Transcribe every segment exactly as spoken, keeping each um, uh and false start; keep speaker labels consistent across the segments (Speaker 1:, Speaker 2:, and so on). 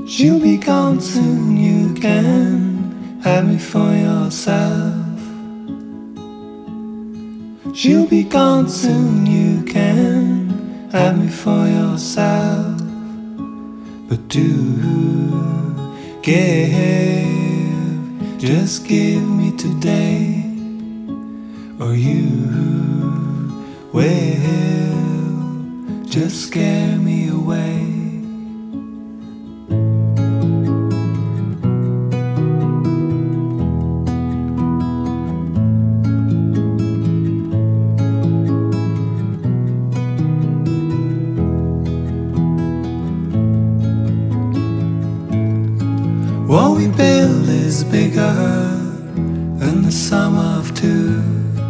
Speaker 1: She'll be gone soon, you can have me for yourself. She'll be gone soon, you can have me for yourself. But do give, just give me today, or you will just scare me away. What we build is bigger than the sum of two.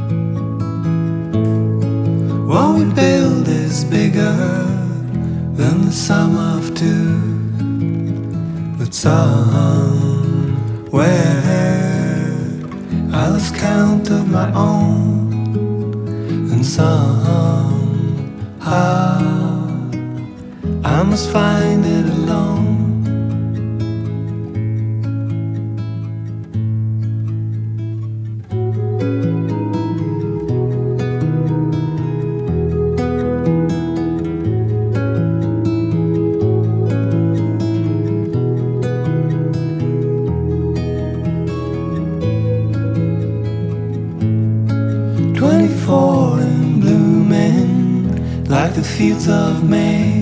Speaker 1: What we build is bigger than the sum of two. But somewhere I lost count of my own, and somehow I must find it alone. Twenty-four and blooming like the fields of May.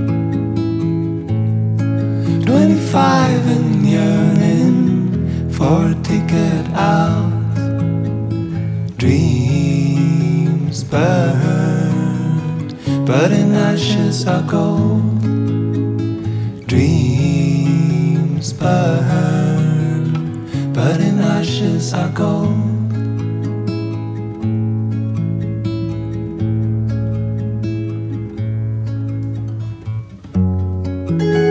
Speaker 1: Twenty-five and yearning for a ticket out. Dreams burn, but in ashes are gold. Dreams burn, but in ashes are gold. Thank you.